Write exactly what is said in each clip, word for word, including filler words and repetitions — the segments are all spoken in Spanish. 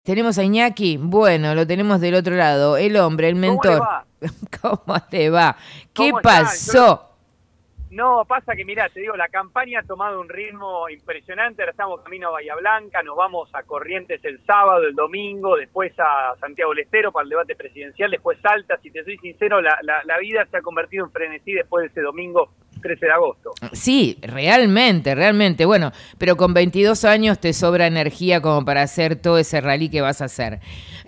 Tenemos a Iñaki, bueno, lo tenemos del otro lado, el hombre, el mentor. ¿Cómo le va? ¿Cómo te va? ¿Qué ¿Cómo pasó? No, pasa que mirá, te digo, la campaña ha tomado un ritmo impresionante, ahora estamos camino a Bahía Blanca, nos vamos a Corrientes el sábado, el domingo, después a Santiago del Estero para el debate presidencial, después Salta. Si te soy sincero, la, la, la vida se ha convertido en frenesí después de ese domingo trece de agosto. Sí, realmente, realmente. Bueno, pero con veintidós años te sobra energía como para hacer todo ese rally que vas a hacer.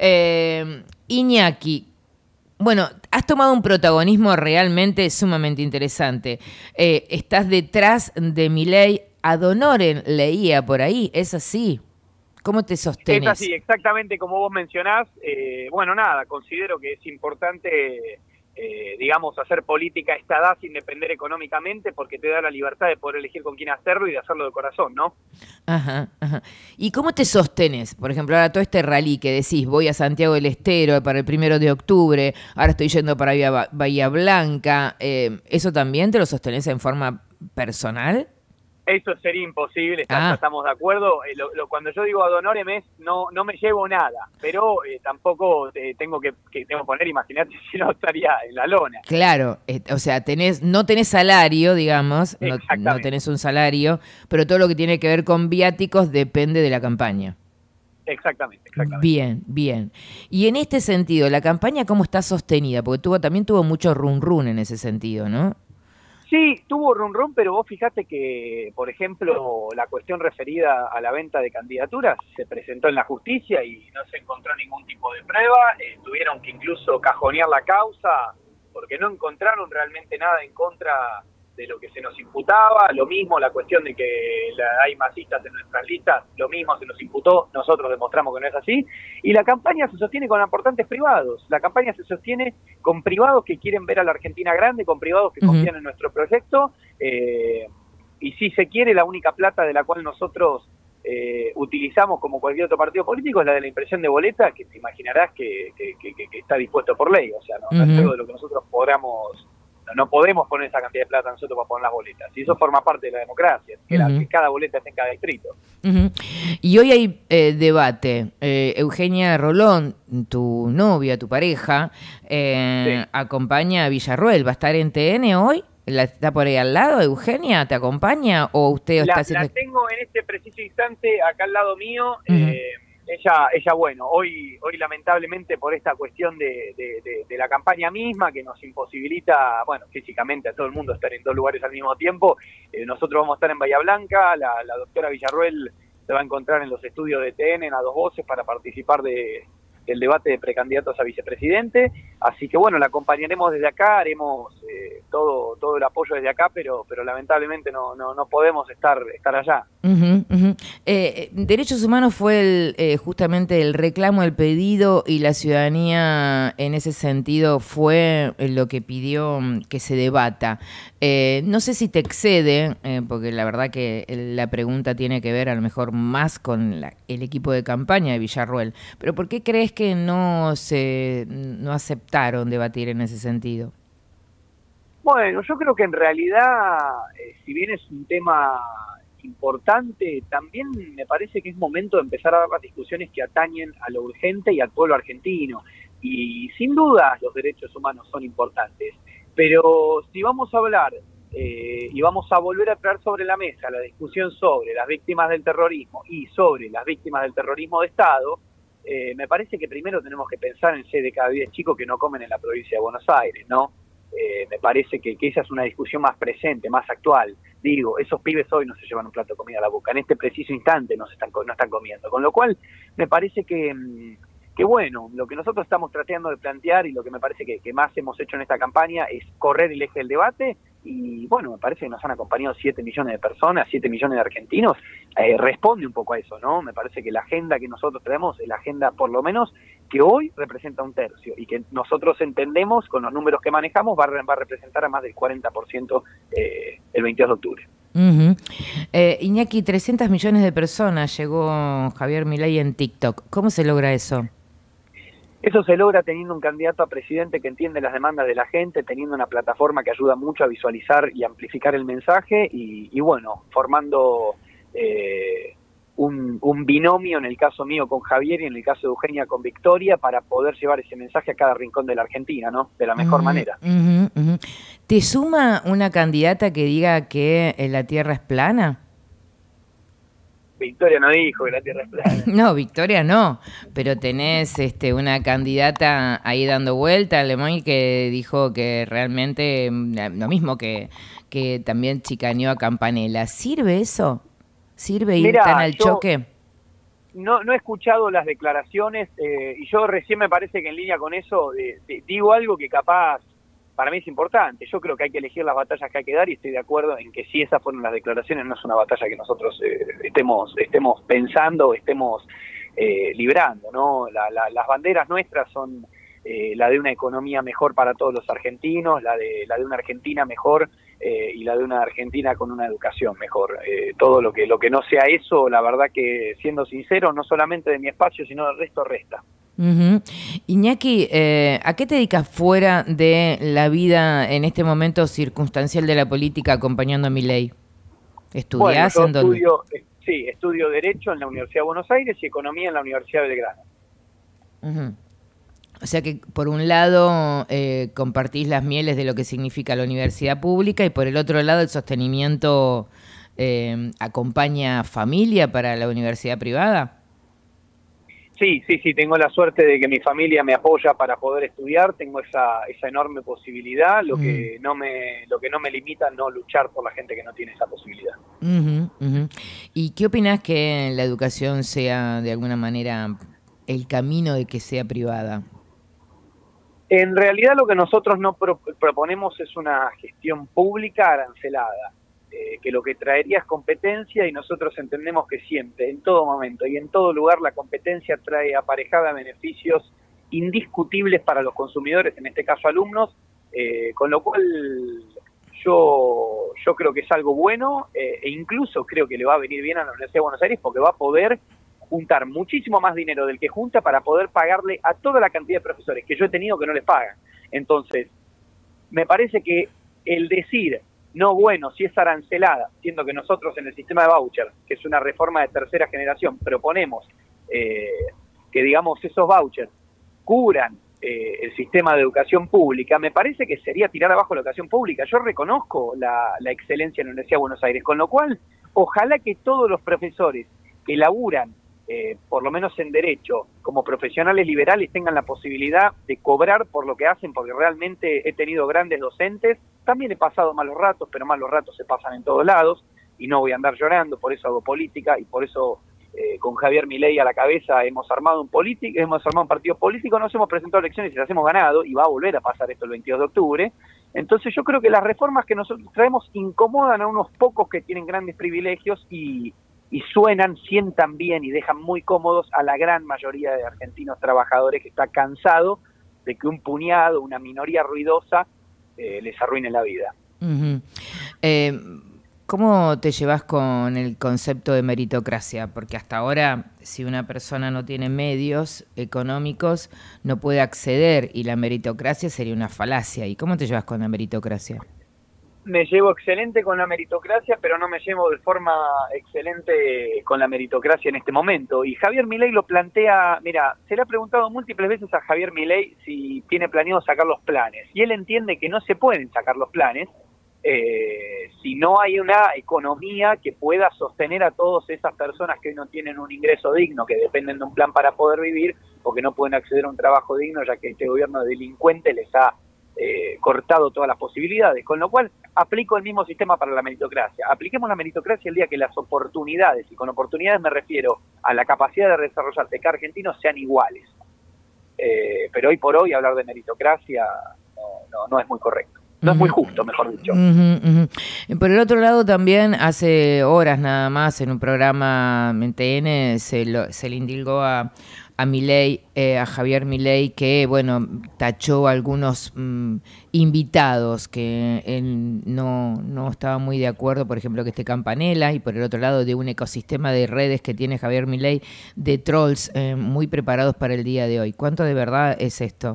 Eh, Iñaki, bueno, has tomado un protagonismo realmente sumamente interesante. Eh, estás detrás de Milei ad honorem, leía por ahí, ¿es así? ¿Cómo te sostenes? Es así, exactamente como vos mencionás. Eh, bueno, nada, considero que es importante, eh, digamos, hacer política a esta edad sin depender económicamente, porque te da la libertad de poder elegir con quién hacerlo y de hacerlo de corazón, ¿no? Ajá, ajá. ¿Y cómo te sostenes? Por ejemplo, ahora todo este rally que decís, voy a Santiago del Estero para el primero de octubre, ahora estoy yendo para Bahía, Bahía Blanca, eh, ¿eso también te lo sostenés en forma personal? Eso sería imposible, Ah. estamos de acuerdo. Eh, lo, lo, cuando yo digo ad honorem es, no, no me llevo nada, pero eh, tampoco eh, tengo que, que tengo que poner, imagínate si no estaría en la lona. Claro, eh, o sea, tenés, no tenés salario, digamos, no, no tenés un salario, pero todo lo que tiene que ver con viáticos depende de la campaña. Exactamente, exactamente. Bien, bien. Y en este sentido, ¿la campaña cómo está sostenida? Porque tuvo, también tuvo mucho run run en ese sentido, ¿no? Sí, tuvo run run, pero vos fijate que, por ejemplo, la cuestión referida a la venta de candidaturas se presentó en la justicia y no se encontró ningún tipo de prueba. Eh, tuvieron que incluso cajonear la causa porque no encontraron realmente nada en contra de lo que se nos imputaba. Lo mismo la cuestión de que la, hay masistas en nuestras listas, lo mismo se nos imputó, nosotros demostramos que no es así. Y la campaña se sostiene con aportantes privados, la campaña se sostiene con privados que quieren ver a la Argentina grande, con privados que uh-huh. confían en nuestro proyecto, eh, y si se quiere, la única plata de la cual nosotros eh, utilizamos como cualquier otro partido político es la de la impresión de boleta, que te imaginarás que, que, que, que está dispuesto por ley, o sea, no, uh-huh. no es algo de lo que nosotros podamos... No podemos poner esa cantidad de plata nosotros para poner las boletas. Y eso forma parte de la democracia, que, uh-huh. la, que cada boleta esté en cada distrito. Uh-huh. Y hoy hay eh, debate. Eh, Eugenia Rolón, tu novia, tu pareja, eh, sí. acompaña a Villarroel. ¿Va a estar en T N hoy? ¿La está por ahí al lado? ¿Eugenia te acompaña o usted la, está haciendo...? La tengo en este preciso instante acá al lado mío. Uh-huh. eh, Ella, ella, bueno, hoy hoy lamentablemente por esta cuestión de, de, de, de la campaña misma que nos imposibilita, bueno, físicamente a todo el mundo estar en dos lugares al mismo tiempo, eh, nosotros vamos a estar en Bahía Blanca, la, la doctora Villarroel se va a encontrar en los estudios de T N en A Dos Voces para participar de, del debate de precandidatos a vicepresidente, así que bueno, la acompañaremos desde acá, haremos eh, todo todo el apoyo desde acá, pero pero lamentablemente no no, no podemos estar estar allá. Uh-huh, uh-huh. Eh, Derechos Humanos fue el, eh, justamente el reclamo, el pedido, y la ciudadanía en ese sentido fue lo que pidió que se debata. Eh, no sé si te excede, eh, porque la verdad que la pregunta tiene que ver a lo mejor más con la, el equipo de campaña de Villarroel, pero ¿por qué crees que no se no aceptaron debatir en ese sentido? Bueno, yo creo que en realidad, eh, si bien es un tema importante, también me parece que es momento de empezar a dar las discusiones que atañen a lo urgente y al pueblo argentino. Y sin duda los derechos humanos son importantes, pero si vamos a hablar eh, y vamos a volver a traer sobre la mesa la discusión sobre las víctimas del terrorismo y sobre las víctimas del terrorismo de Estado, eh, me parece que primero tenemos que pensar en seis de cada diez chicos que no comen en la provincia de Buenos Aires, ¿no? Eh, me parece que, que esa es una discusión más presente, más actual. Digo, esos pibes hoy no se llevan un plato de comida a la boca, en este preciso instante no se están, no están comiendo, con lo cual me parece que, que bueno, lo que nosotros estamos tratando de plantear y lo que me parece que, que más hemos hecho en esta campaña es correr el eje del debate. Y bueno, me parece que nos han acompañado siete millones de personas, siete millones de argentinos, eh, responde un poco a eso, ¿no? Me parece que la agenda que nosotros tenemos es la agenda, por lo menos, que hoy representa un tercio, y que nosotros entendemos, con los números que manejamos, va a, va a representar a más del cuarenta por ciento eh, el veintidós de octubre. Uh-huh. eh, Iñaki, trescientos millones de personas llegó Javier Milei en TikTok. ¿Cómo se logra eso? Eso se logra teniendo un candidato a presidente que entiende las demandas de la gente, teniendo una plataforma que ayuda mucho a visualizar y amplificar el mensaje y, y bueno, formando eh, un, un binomio, en el caso mío con Javier y en el caso de Eugenia con Victoria, para poder llevar ese mensaje a cada rincón de la Argentina, ¿no? De la mejor Uh-huh, manera. uh-huh, uh-huh. ¿Te suma una candidata que diga que la Tierra es plana? Victoria no dijo que la Tierra es plana. No, Victoria no, pero tenés este, una candidata ahí dando vuelta, Lemoyne, que dijo que realmente lo mismo que, que también chicaneó a Campanella. ¿Sirve eso? ¿Sirve ir Mirá, tan al yo choque? No, no he escuchado las declaraciones eh, y yo recién me parece que en línea con eso de, de, digo algo que capaz para mí es importante. Yo creo que hay que elegir las batallas que hay que dar y estoy de acuerdo en que si esas fueron las declaraciones no es una batalla que nosotros eh, estemos estemos pensando o estemos eh, librando, ¿no? La, la, las banderas nuestras son eh, la de una economía mejor para todos los argentinos, la de la de una Argentina mejor eh, y la de una Argentina con una educación mejor. Eh, todo lo que lo que no sea eso, la verdad que, siendo sincero, no solamente de mi espacio, sino del resto resta. Uh-huh. Iñaki, eh, ¿a qué te dedicas fuera de la vida en este momento circunstancial de la política acompañando a Milei? ¿Estudiás Bueno, en yo dónde? estudio, eh, sí, estudio Derecho en la Universidad de Buenos Aires y Economía en la Universidad de Belgrano. Uh-huh. O sea que por un lado eh, compartís las mieles de lo que significa la universidad pública y por el otro lado el sostenimiento eh, acompaña familia para la universidad privada. Sí, sí, sí, tengo la suerte de que mi familia me apoya para poder estudiar, tengo esa esa enorme posibilidad, lo mm. que no me lo que no me limita a no luchar por la gente que no tiene esa posibilidad. Uh-huh, uh-huh. ¿Y qué opinás que la educación sea de alguna manera el camino de que sea privada? En realidad lo que nosotros no pro proponemos es una gestión pública arancelada. Eh, que lo que traería es competencia y nosotros entendemos que siempre, en todo momento y en todo lugar, la competencia trae aparejada beneficios indiscutibles para los consumidores, en este caso alumnos, eh, con lo cual yo, yo creo que es algo bueno eh, e incluso creo que le va a venir bien a la Universidad de Buenos Aires porque va a poder juntar muchísimo más dinero del que junta para poder pagarle a toda la cantidad de profesores que yo he tenido que no les pagan. Entonces, me parece que el decir no, bueno, si es arancelada, siendo que nosotros en el sistema de voucher, que es una reforma de tercera generación, proponemos eh, que, digamos, esos vouchers cubran eh, el sistema de educación pública, me parece que sería tirar abajo la educación pública. Yo reconozco la, la excelencia en la Universidad de Buenos Aires, con lo cual, ojalá que todos los profesores que laburan, eh, por lo menos en Derecho, como profesionales liberales, tengan la posibilidad de cobrar por lo que hacen, porque realmente he tenido grandes docentes. También he pasado malos ratos, pero malos ratos se pasan en todos lados y no voy a andar llorando, por eso hago política y por eso eh, con Javier Milei a la cabeza hemos armado un político, hemos armado un partido político, nos hemos presentado a elecciones y las hemos ganado y va a volver a pasar esto el veintidós de octubre. Entonces yo creo que las reformas que nosotros traemos incomodan a unos pocos que tienen grandes privilegios y, y suenan, sientan bien y dejan muy cómodos a la gran mayoría de argentinos trabajadores que está cansado de que un puñado, una minoría ruidosa Eh, les arruine la vida. Uh-huh. eh, ¿Cómo te llevas con el concepto de meritocracia? Porque hasta ahora, si una persona no tiene medios económicos, no puede acceder y la meritocracia sería una falacia. ¿Y cómo te llevas con la meritocracia? Me llevo excelente con la meritocracia, pero no me llevo de forma excelente con la meritocracia en este momento. Y Javier Milei lo plantea, mira, se le ha preguntado múltiples veces a Javier Milei si tiene planeado sacar los planes. Y él entiende que no se pueden sacar los planes eh, si no hay una economía que pueda sostener a todas esas personas que hoy no tienen un ingreso digno, que dependen de un plan para poder vivir, o que no pueden acceder a un trabajo digno, ya que este gobierno delincuente les ha Eh, cortado todas las posibilidades, con lo cual aplico el mismo sistema para la meritocracia. Apliquemos la meritocracia el día que las oportunidades, y con oportunidades me refiero a la capacidad de desarrollarse, que argentinos sean iguales. Eh, pero hoy por hoy hablar de meritocracia no, no, no es muy correcto. No uh-huh. es muy justo, mejor dicho. Uh-huh, uh-huh. Por el otro lado, también hace horas nada más, en un programa en T N, se, lo, se le indilgó a, a Milei, eh, a Javier Milei, que, bueno, tachó a algunos mm, invitados que él no, no estaba muy de acuerdo, por ejemplo, que esté Campanella, y por el otro lado, de un ecosistema de redes que tiene Javier Milei, de trolls eh, muy preparados para el día de hoy. ¿Cuánto de verdad es esto?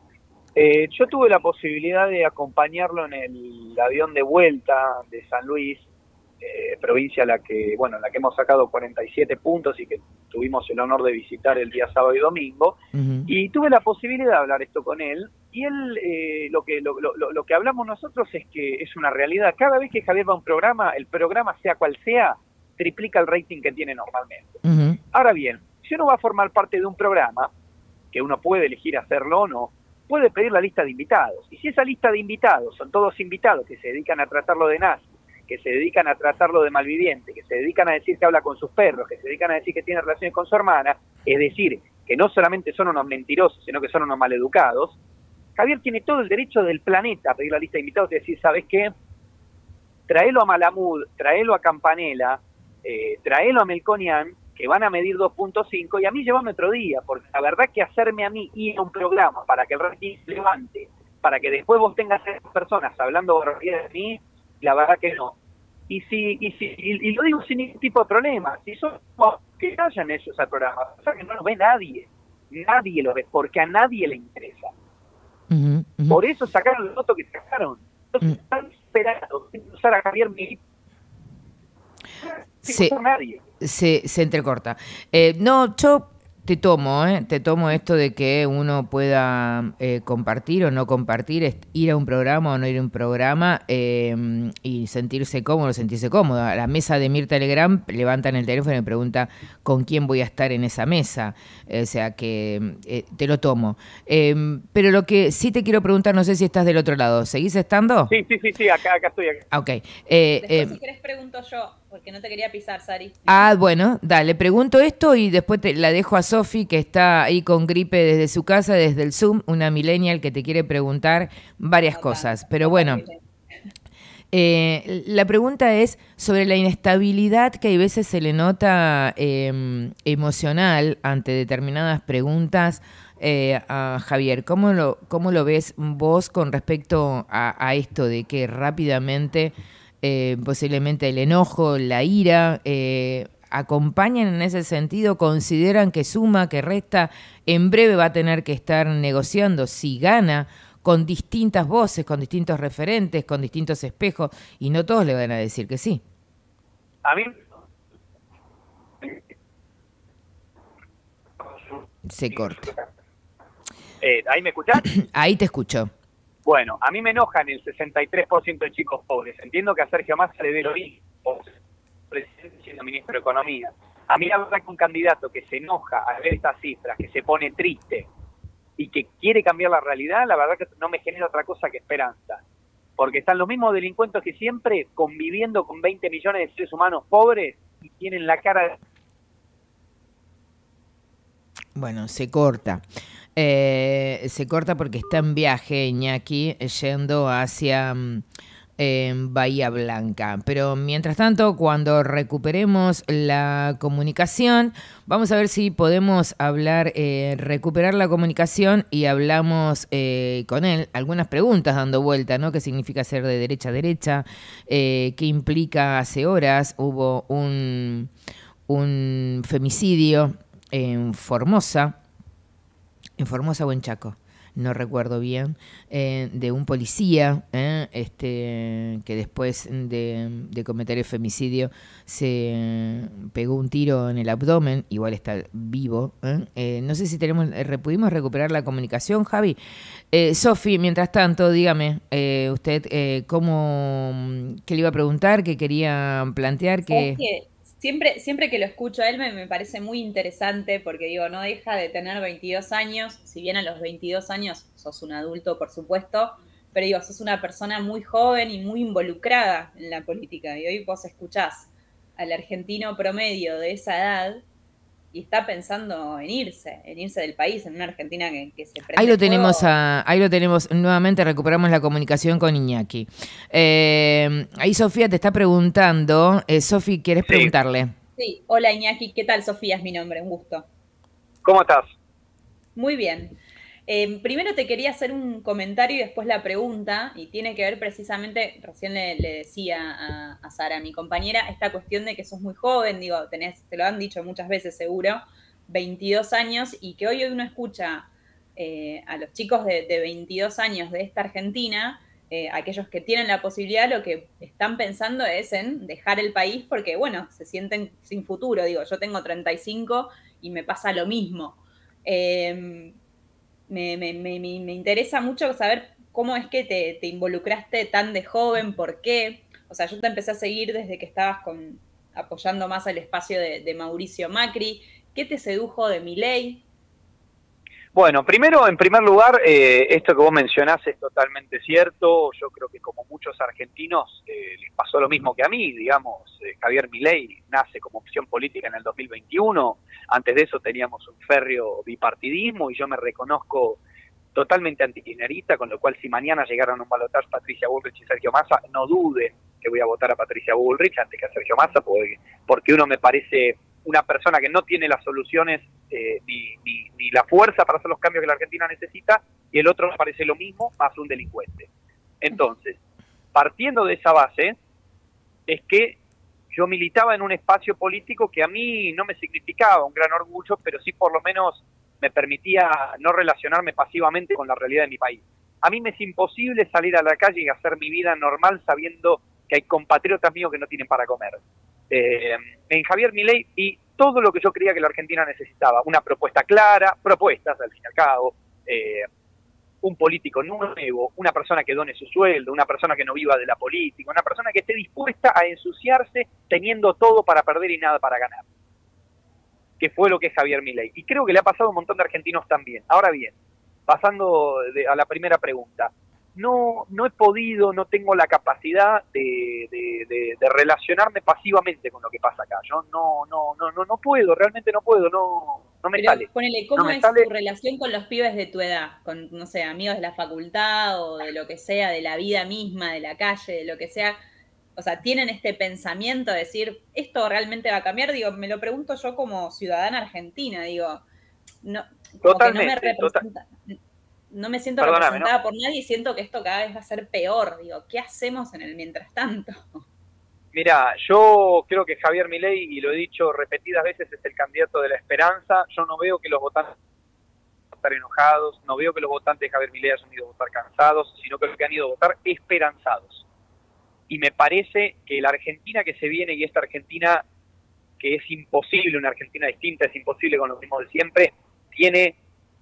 Eh, yo tuve la posibilidad de acompañarlo en el avión de vuelta de San Luis eh, provincia a la que, bueno, en la que hemos sacado cuarenta y siete puntos y que tuvimos el honor de visitar el día sábado y domingo, uh-huh. y tuve la posibilidad de hablar esto con él, y él, eh, lo, que, lo, lo, lo que hablamos nosotros es que es una realidad. Cada vez que Javier va a un programa, el programa, sea cual sea, triplica el rating que tiene normalmente. Uh-huh. Ahora bien, si uno va a formar parte de un programa, que uno puede elegir hacerlo o no, puede pedir la lista de invitados. Y si esa lista de invitados son todos invitados que se dedican a tratarlo de nazi, que se dedican a tratarlo de malviviente, que se dedican a decir que habla con sus perros, que se dedican a decir que tiene relaciones con su hermana, es decir, que no solamente son unos mentirosos, sino que son unos maleducados, Javier tiene todo el derecho del planeta a pedir la lista de invitados y decir, ¿sabes qué? Traelo a Malamud, traelo a Campanella, eh, traelo a Melconian, que van a medir dos punto cinco, y a mí llevame otro día, porque la verdad que hacerme a mí ir a un programa para que el rating se levante, para que después vos tengas a esas personas hablando barbaridades de mí, la verdad que no. Y si y si y, y lo digo sin ningún tipo de problema, si son que vayan ellos al programa, o sea que no lo ve nadie, nadie lo ve, porque a nadie le interesa. Uh-huh, uh-huh. Por eso sacaron el voto que sacaron. Entonces uh-huh. están esperando usar a Javier Milei. Sin se, nadie. Se, se entrecorta. Eh, no, yo te tomo, ¿eh? Te tomo esto de que uno pueda eh, compartir o no compartir, ir a un programa o no ir a un programa eh, y sentirse cómodo, sentirse cómodo. A la mesa de Mirta Legrand levantan el teléfono y me pregunta con quién voy a estar en esa mesa. O sea que eh, te lo tomo. Eh, pero lo que sí te quiero preguntar, no sé si estás del otro lado. ¿Seguís estando? Sí, sí, sí, sí, acá, acá estoy. Acá. Ok. Eh, después, eh, si querés, pregunto yo, porque no te quería pisar, Sari. Ah, bueno, dale, pregunto esto y después te la dejo a Sofi, que está ahí con gripe desde su casa, desde el Zoom, una millennial que te quiere preguntar varias no, cosas. Pero no, bueno, eh, la pregunta es sobre la inestabilidad que hay veces se le nota eh, emocional ante determinadas preguntas eh, a Javier. ¿Cómo lo, cómo lo ves vos con respecto a, a esto de que rápidamente... Eh, posiblemente el enojo, la ira, eh, acompañan en ese sentido, consideran que suma, que resta, en breve va a tener que estar negociando si gana con distintas voces, con distintos referentes, con distintos espejos, y no todos le van a decir que sí. A mí se corta. Eh, ¿Ahí me escuchás? Ahí te escucho. Bueno, a mí me enojan el sesenta y tres por ciento de chicos pobres. Entiendo que a Sergio Massa le dé lo mismo, presidente siendo ministro de Economía. A mí la verdad que un candidato que se enoja al ver estas cifras, que se pone triste y que quiere cambiar la realidad, la verdad que no me genera otra cosa que esperanza. Porque están los mismos delincuentes que siempre conviviendo con veinte millones de seres humanos pobres y tienen la cara de... Bueno, se corta. Eh, se corta porque está en viaje Iñaki yendo hacia eh, Bahía Blanca. Pero mientras tanto, cuando recuperemos la comunicación, vamos a ver si podemos hablar, eh, recuperar la comunicación y hablamos eh, con él. Algunas preguntas dando vuelta, ¿no? ¿Qué significa ser de derecha a derecha? Eh, ¿Qué implica? Hace horas hubo un, un femicidio en Formosa. En Formosa o en Chaco, no recuerdo bien, eh, de un policía eh, este, que después de, de cometer el femicidio se pegó un tiro en el abdomen, igual está vivo. Eh. Eh, no sé si tenemos pudimos recuperar la comunicación, Javi. Eh, Sofi, mientras tanto, dígame, eh, usted, eh, ¿cómo, qué le iba a preguntar, qué quería plantear? Que... Siempre, siempre que lo escucho a él me, me parece muy interesante porque digo, no deja de tener veintidós años, si bien a los veintidós años sos un adulto, por supuesto, pero digo, sos una persona muy joven y muy involucrada en la política. Y hoy vos escuchás al argentino promedio de esa edad y está pensando en irse, en irse del país, en una Argentina que, que se prende ahí lo fuego. tenemos a, ahí lo tenemos, nuevamente recuperamos la comunicación con Iñaki. Eh, ahí Sofía te está preguntando, eh, Sofi, ¿quieres sí. preguntarle? Sí, hola Iñaki, ¿qué tal? Sofía es mi nombre, un gusto. ¿Cómo estás? Muy bien. Eh, primero te quería hacer un comentario y después la pregunta, y tiene que ver precisamente, recién le, le decía a, a Sara, mi compañera, esta cuestión de que sos muy joven, digo, tenés, te lo han dicho muchas veces seguro, veintidós años, y que hoy uno escucha eh, a los chicos de, de veintidós años de esta Argentina eh, aquellos que tienen la posibilidad lo que están pensando es en dejar el país porque, bueno, se sienten sin futuro. Digo, yo tengo treinta y cinco y me pasa lo mismo. Eh, me, me, me, me interesa mucho saber cómo es que te, te involucraste tan de joven, por qué. O sea, yo te empecé a seguir desde que estabas con, apoyando más el espacio de, de Mauricio Macri. ¿Qué te sedujo de Milei? Bueno, primero, en primer lugar, eh, esto que vos mencionás es totalmente cierto. Yo creo que como muchos argentinos eh, les pasó lo mismo que a mí, digamos. eh, Javier Milei nace como opción política en el dos mil veintiuno. Antes de eso teníamos un férreo bipartidismo y yo me reconozco totalmente antikirchnerista, con lo cual si mañana llegaran a un balotaje Patricia Bullrich y Sergio Massa, no duden que voy a votar a Patricia Bullrich antes que a Sergio Massa, porque, porque uno me parece una persona que no tiene las soluciones eh, ni, ni, ni la fuerza para hacer los cambios que la Argentina necesita, y el otro me parece lo mismo, más un delincuente. Entonces, partiendo de esa base, es que yo militaba en un espacio político que a mí no me significaba un gran orgullo, pero sí por lo menos me permitía no relacionarme pasivamente con la realidad de mi país. A mí me es imposible salir a la calle y hacer mi vida normal sabiendo que hay compatriotas míos que no tienen para comer. Eh, en Javier Milei vi todo lo que yo creía que la Argentina necesitaba, una propuesta clara, propuestas al fin y al cabo, eh, un político nuevo, una persona que done su sueldo, una persona que no viva de la política, una persona que esté dispuesta a ensuciarse teniendo todo para perder y nada para ganar, que fue lo que es Javier Milei, y creo que le ha pasado a un montón de argentinos también. Ahora bien, pasando de, a la primera pregunta, No, no he podido, no tengo la capacidad de, de, de, de relacionarme pasivamente con lo que pasa acá. Yo no, no, no, no, no puedo, realmente no puedo, no, no me Pero sale. ponele, ¿cómo no me es sale. tu relación con los pibes de tu edad? Con, no sé, amigos de la facultad o de lo que sea, de la vida misma, de la calle, de lo que sea. O sea, ¿tienen este pensamiento de decir, esto realmente va a cambiar? Digo, me lo pregunto yo como ciudadana argentina, digo, no, como Totalmente, que no me representa. Total. No me siento Perdóname, representada ¿no? por nadie y siento que esto cada vez va a ser peor. Digo, ¿qué hacemos en el mientras tanto? Mirá, yo creo que Javier Milei, y lo he dicho repetidas veces, es el candidato de la esperanza. Yo no veo que los votantes estar enojados, no veo que los votantes de Javier Milei hayan ido a votar cansados, sino que los que han ido a votar esperanzados. Y me parece que la Argentina que se viene, y esta Argentina que es imposible, una Argentina distinta, es imposible con lo mismo de siempre, tiene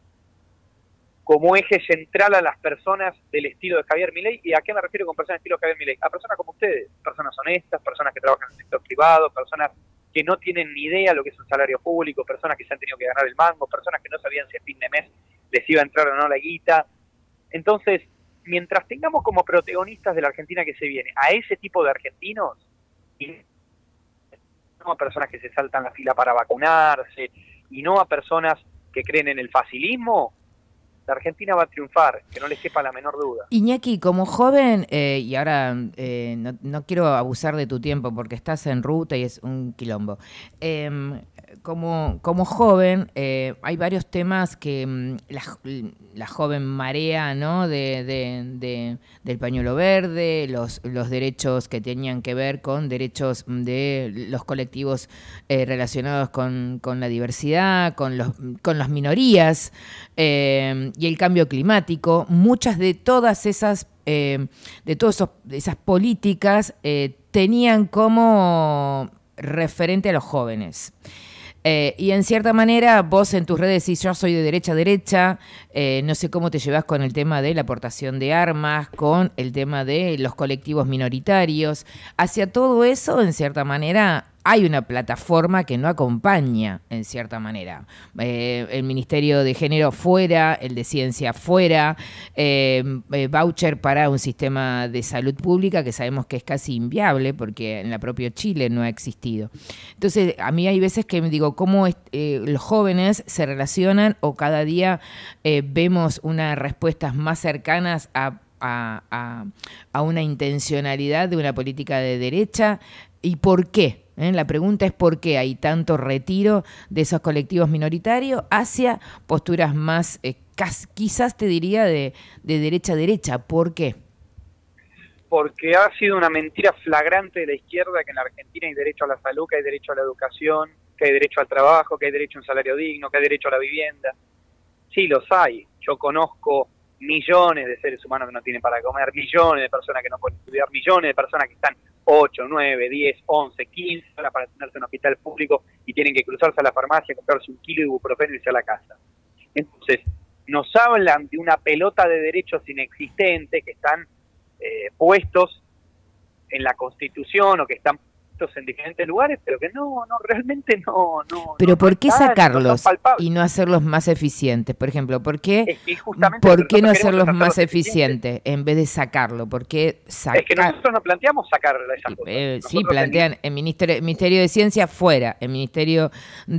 como eje central a las personas del estilo de Javier Milei. ¿Y a qué me refiero con personas del estilo de Javier Milei? A personas como ustedes, personas honestas, personas que trabajan en el sector privado, personas que no tienen ni idea lo que es un salario público, personas que se han tenido que ganar el mango, personas que no sabían si a fin de mes les iba a entrar o no la guita. Entonces, mientras tengamos como protagonistas de la Argentina que se viene a ese tipo de argentinos, y no a personas que se saltan la fila para vacunarse, y no a personas que creen en el facilismo, la Argentina va a triunfar, que no les quepa la menor duda. Iñaki, como joven, eh, y ahora eh, no, no quiero abusar de tu tiempo porque estás en ruta y es un quilombo. Eh, como, como joven, eh, hay varios temas que mm, la, la joven marea, ¿no? De, de, de, del pañuelo verde, los, los derechos que tenían que ver con derechos de los colectivos eh, relacionados con, con la diversidad, con, los, con las minorías, eh, y el cambio climático. Muchas de todas esas, eh, de todas esas políticas eh, tenían como referente a los jóvenes. Eh, y en cierta manera vos en tus redes decís, yo soy de derecha a derecha, eh, no sé cómo te llevas con el tema de la aportación de armas, con el tema de los colectivos minoritarios. Hacia todo eso, en cierta manera, hay una plataforma que no acompaña, en cierta manera. Eh, el Ministerio de Género fuera, el de Ciencia fuera, eh, eh, voucher para un sistema de salud pública que sabemos que es casi inviable porque en la propia Chile no ha existido. Entonces, a mí hay veces que me digo, ¿cómo es, eh, los jóvenes se relacionan o cada día eh, vemos unas respuestas más cercanas a A, a, a una intencionalidad de una política de derecha? ¿Y por qué? ¿Eh? La pregunta es por qué hay tanto retiro de esos colectivos minoritarios hacia posturas más, eh, quizás te diría, de, de derecha a derecha. ¿Por qué? Porque ha sido una mentira flagrante de la izquierda que en la Argentina hay derecho a la salud, que hay derecho a la educación, que hay derecho al trabajo, que hay derecho a un salario digno, que hay derecho a la vivienda. Sí, los hay. Yo conozco millones de seres humanos que no tienen para comer, millones de personas que no pueden estudiar, millones de personas que están ocho, nueve, diez, once, quince horas para atenderse en un hospital público y tienen que cruzarse a la farmacia, comprarse un kilo de ibuprofeno y irse a la casa. Entonces, nos hablan de una pelota de derechos inexistentes que están eh, puestos en la Constitución o que están en diferentes lugares, pero que no, no realmente no, no. Pero no, ¿por no qué están, sacarlos no y no hacerlos más eficientes? Por ejemplo, ¿por qué, es que justamente ¿por qué no hacerlos hacerlos más eficientes en vez de sacarlo? ¿Por qué sacar? Es que nosotros no planteamos sacar esas cosas. Eh, sí, plantean el ministerio, el Ministerio de Ciencia fuera, el Ministerio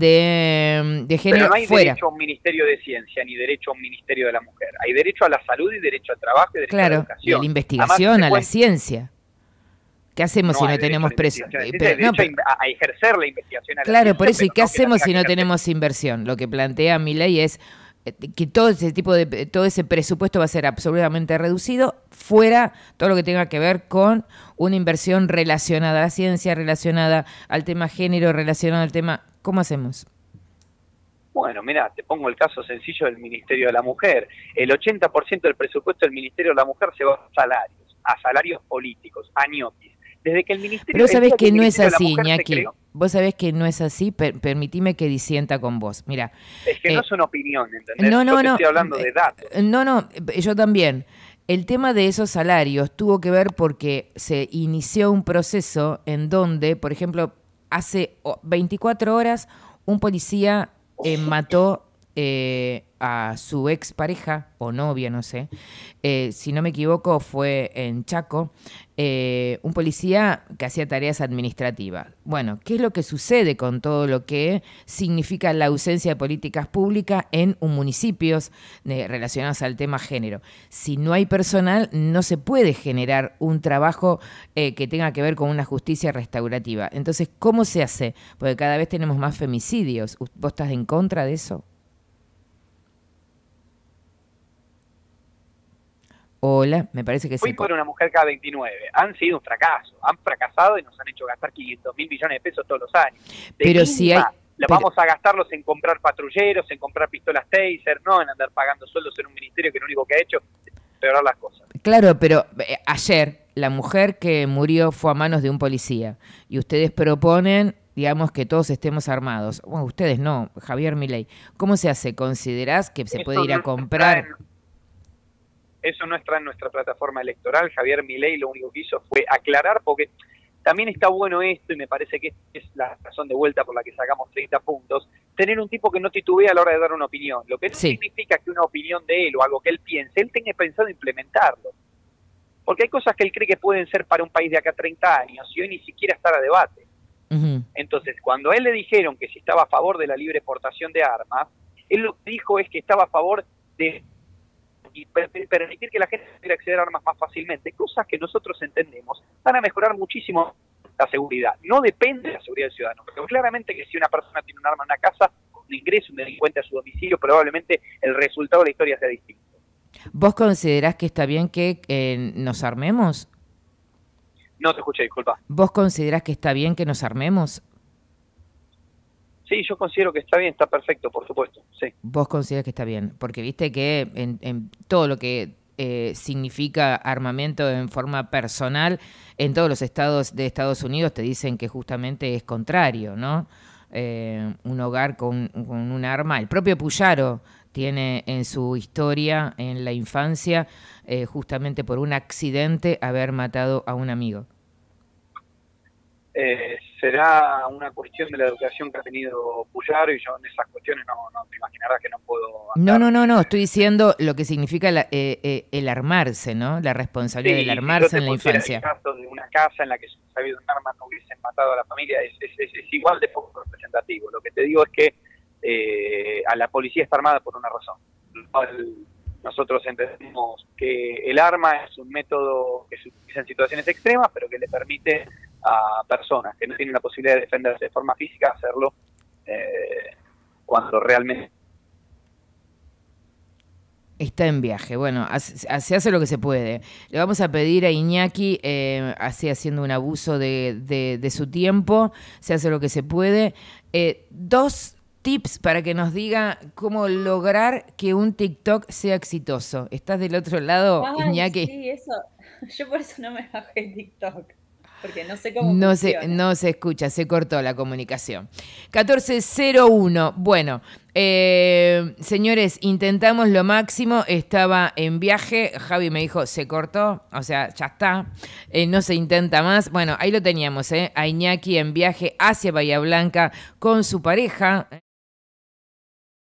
de, de Género pero no hay fuera. derecho a un Ministerio de Ciencia ni derecho a un Ministerio de la Mujer. Hay derecho a la salud y derecho al trabajo y derecho claro, a la educación. Y a la investigación, Además, a la ciencia. ¿Qué hacemos no si no hay tenemos preso? presupuesto? Pero, no, pero, a, a ejercer la investigación. A la claro, ciencia, por eso, ¿y qué no hacemos si no ejercer. tenemos inversión? Lo que plantea mi ley es que todo ese tipo de todo ese presupuesto va a ser absolutamente reducido fuera todo lo que tenga que ver con una inversión relacionada a la ciencia, relacionada al tema género, relacionada al tema. ¿Cómo hacemos? Bueno, mira, te pongo el caso sencillo del Ministerio de la Mujer. El ochenta por ciento del presupuesto del Ministerio de la Mujer se va a salarios, a salarios políticos, a ñoquis. Desde que el Ministerio... Pero sabés que, que no es así, Mujer Iñaki. Vos sabés que no es así, per permitime que disienta con vos. Mira, es que eh, no es una opinión, ¿entendés? No, no, yo te no. Estoy hablando de datos. No, no, yo también. El tema de esos salarios tuvo que ver porque se inició un proceso en donde, por ejemplo, hace veinticuatro horas un policía eh, mató eh, a su expareja o novia, no sé, eh, si no me equivoco fue en Chaco, eh, un policía que hacía tareas administrativas. Bueno, ¿qué es lo que sucede con todo lo que significa la ausencia de políticas públicas en un municipios eh, relacionados al tema género? Si no hay personal, no se puede generar un trabajo eh, que tenga que ver con una justicia restaurativa. Entonces, ¿cómo se hace? Porque cada vez tenemos más femicidios. ¿Vos estás en contra de eso? Hola, me parece que Fui se... por una mujer cada veintinueve. Han sido un fracaso. Han fracasado y nos han hecho gastar quinientos mil millones de pesos todos los años. De pero mínima, si hay... la pero... vamos a gastarlos en comprar patrulleros, en comprar pistolas taser, no en andar pagando sueldos en un ministerio que lo único que ha hecho es empeorar las cosas. Claro, pero eh, ayer la mujer que murió fue a manos de un policía y ustedes proponen, digamos, que todos estemos armados. Bueno, ustedes no, Javier Milei. ¿Cómo se hace? ¿Considerás que se Eso puede ir a no comprar...? Está en, eso no está en nuestra plataforma electoral. Javier Milei lo único que hizo fue aclarar, porque también está bueno esto, y me parece que es la razón de vuelta por la que sacamos treinta puntos, tener un tipo que no titubea a la hora de dar una opinión. Lo que no sí. significa que una opinión de él o algo que él piense, él tenga pensado implementarlo. Porque hay cosas que él cree que pueden ser para un país de acá a treinta años y hoy ni siquiera está a debate. Uh-huh. Entonces, cuando a él le dijeron que si estaba a favor de la libre exportación de armas, él lo que dijo es que estaba a favor de y permitir que la gente pudiera acceder a armas más fácilmente, cosas que nosotros entendemos van a mejorar muchísimo la seguridad. No depende de la seguridad del ciudadano, pero claramente que si una persona tiene un arma en una casa, un ingreso, un delincuente a su domicilio, probablemente el resultado de la historia sea distinto. ¿Vos considerás que está bien que eh, nos armemos? No te escuché, disculpa. ¿Vos considerás que está bien que nos armemos? Sí, yo considero que está bien, está perfecto, por supuesto, sí. Vos considerás que está bien, porque viste que en, en todo lo que eh, significa armamento en forma personal, en todos los estados de Estados Unidos te dicen que justamente es contrario, ¿no? Eh, un hogar con, con un arma. El propio Puyaro tiene en su historia, en la infancia, eh, justamente por un accidente, haber matado a un amigo. Eh, será una cuestión de la educación que ha tenido Puyaro y yo en esas cuestiones no, no te imaginarás que no puedo andar. No, no, no, no, estoy diciendo lo que significa la, eh, eh, el armarse, ¿no? La responsabilidad sí, del armarse si en la infancia. El caso de una casa en la que si hubiese habido un arma no hubiesen matado a la familia es, es, es, es igual de poco representativo. Lo que te digo es que eh, a la policía está armada por una razón. Nosotros entendemos que el arma es un método que se utiliza en situaciones extremas, pero que le permite a personas que no tienen la posibilidad de defenderse de forma física hacerlo eh, cuando realmente está en viaje. Bueno, hace, se hace lo que se puede. Le vamos a pedir a Iñaki, eh, así haciendo un abuso de, de, de su tiempo, se hace lo que se puede. Eh, dos tips para que nos diga cómo lograr que un TikTok sea exitoso. ¿Estás del otro lado, Ay, Iñaki? sí, eso. Yo por eso no me bajé TikTok. Porque no sé cómo No funciona. se, no se escucha, se cortó la comunicación. catorce cero uno. Bueno, eh, señores, intentamos lo máximo. Estaba en viaje. Javi me dijo, se cortó. O sea, ya está. Eh, no se intenta más. Bueno, ahí lo teníamos, ¿eh? A Iñaki en viaje hacia Bahía Blanca con su pareja.